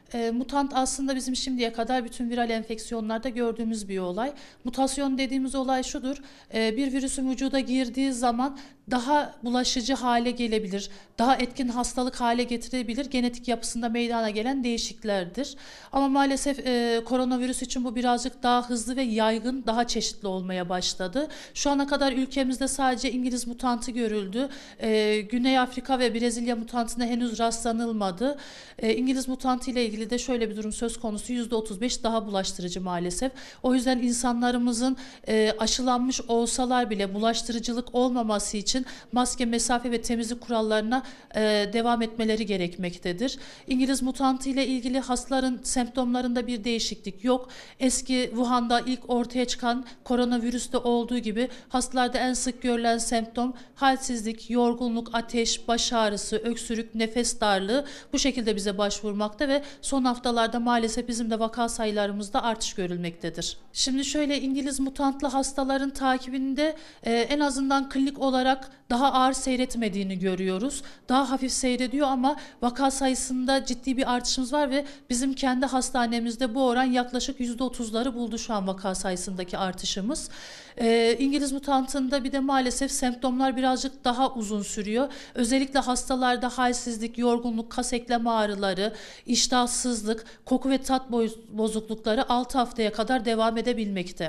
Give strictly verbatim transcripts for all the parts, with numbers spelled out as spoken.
E, mutant aslında bizim şimdiye kadar bütün viral enfeksiyonlarda gördüğümüz bir olay. Mutasyon dediğimiz olay şudur: e, bir virüsün vücuda girdiği zaman daha bulaşıcı hale gelebilir, daha etkin hastalık hale getirebilir, genetik yapısında meydana gelen değişikliklerdir. Ama maalesef e, koronavirüs için bu birazcık daha hızlı ve yaygın, daha çeşitli olmaya başladı. Şu ana kadar ülkemizde sadece İngiliz mutantı görüldü. E, Güney Afrika ve Brezilya mutantına henüz rastlanılmadı. E, İngiliz mutantı ile ilgili de şöyle bir durum söz konusu: yüzde otuz beş daha bulaştırıcı maalesef. O yüzden insanlarımızın e, aşılanmış olsalar bile bulaştırıcılık olmaması için maske, mesafe ve temizlik kurallarına e, devam etmeleri gerekmektedir. İngiliz mutantı ile ilgili hastaların semptomlarında bir değişiklik yok. Eski Wuhan'da ilk ortaya çıkan koronavirüste olduğu gibi hastalarda en sık görülen semptom halsizlik, yorgunluk, ateş, baş ağrısı, öksürük, nefes darlığı bu şekilde bize başvurmakta ve son haftalarda maalesef bizim de vaka sayılarımızda artış görülmektedir. Şimdi şöyle, İngiliz mutantlı hastaların takibinde e, en azından klinik olarak daha ağır seyretmediğini görüyoruz. Daha hafif seyrediyor ama vaka sayısında ciddi bir artışımız var ve bizim kendi hastanemizde bu oran yaklaşık yüzde otuzları buldu şu an vaka sayısındaki artışımız. Ee, İngiliz mutantında bir de maalesef semptomlar birazcık daha uzun sürüyor. Özellikle hastalarda halsizlik, yorgunluk, kas eklem ağrıları, iştahsızlık, koku ve tat bozuklukları altı haftaya kadar devam edebilmekte.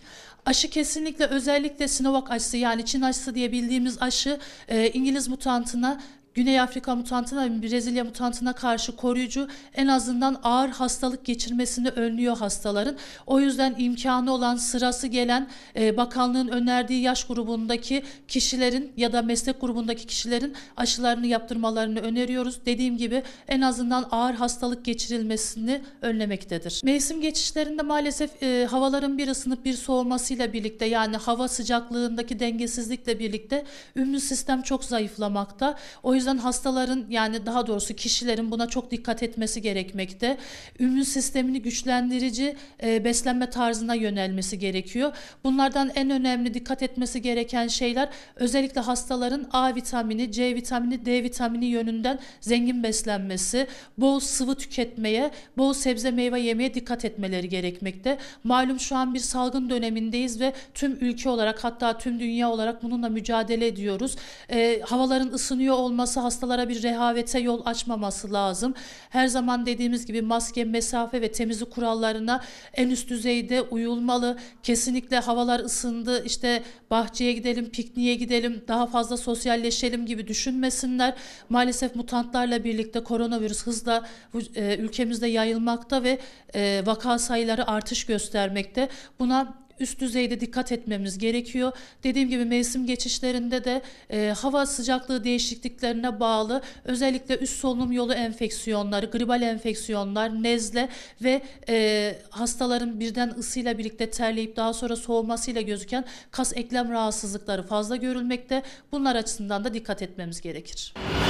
Aşı kesinlikle, özellikle Sinovac aşısı, yani Çin aşısı diye bildiğimiz aşı e, İngiliz mutantına, Güney Afrika mutantına, Brezilya mutantına karşı koruyucu, en azından ağır hastalık geçirmesini önlüyor hastaların. O yüzden imkanı olan, sırası gelen, e, bakanlığın önerdiği yaş grubundaki kişilerin ya da meslek grubundaki kişilerin aşılarını yaptırmalarını öneriyoruz. Dediğim gibi en azından ağır hastalık geçirilmesini önlemektedir. Mevsim geçişlerinde maalesef e, havaların bir ısınıp bir soğumasıyla birlikte, yani hava sıcaklığındaki dengesizlikle birlikte immün sistem çok zayıflamakta. O yüzden hastaların, yani daha doğrusu kişilerin buna çok dikkat etmesi gerekmekte. İmmün sistemini güçlendirici e, beslenme tarzına yönelmesi gerekiyor. Bunlardan en önemli dikkat etmesi gereken şeyler, özellikle hastaların A vitamini, C vitamini, D vitamini yönünden zengin beslenmesi, bol sıvı tüketmeye, bol sebze meyve yemeye dikkat etmeleri gerekmekte. Malum şu an bir salgın dönemindeyiz ve tüm ülke olarak, hatta tüm dünya olarak bununla mücadele ediyoruz. E, havaların ısınıyor olması hastalara bir rehavete yol açmaması lazım. Her zaman dediğimiz gibi maske, mesafe ve temizlik kurallarına en üst düzeyde uyulmalı. Kesinlikle havalar ısındı, işte bahçeye gidelim, pikniğe gidelim, daha fazla sosyalleşelim gibi düşünmesinler. Maalesef mutantlarla birlikte koronavirüs hızla e, ülkemizde yayılmakta ve e, vaka sayıları artış göstermekte. Buna üst düzeyde dikkat etmemiz gerekiyor. Dediğim gibi mevsim geçişlerinde de e, hava sıcaklığı değişikliklerine bağlı özellikle üst solunum yolu enfeksiyonları, gribal enfeksiyonlar, nezle ve e, hastaların birden ısıyla birlikte terleyip daha sonra soğumasıyla gözüken kas eklem rahatsızlıkları fazla görülmekte. Bunlar açısından da dikkat etmemiz gerekir.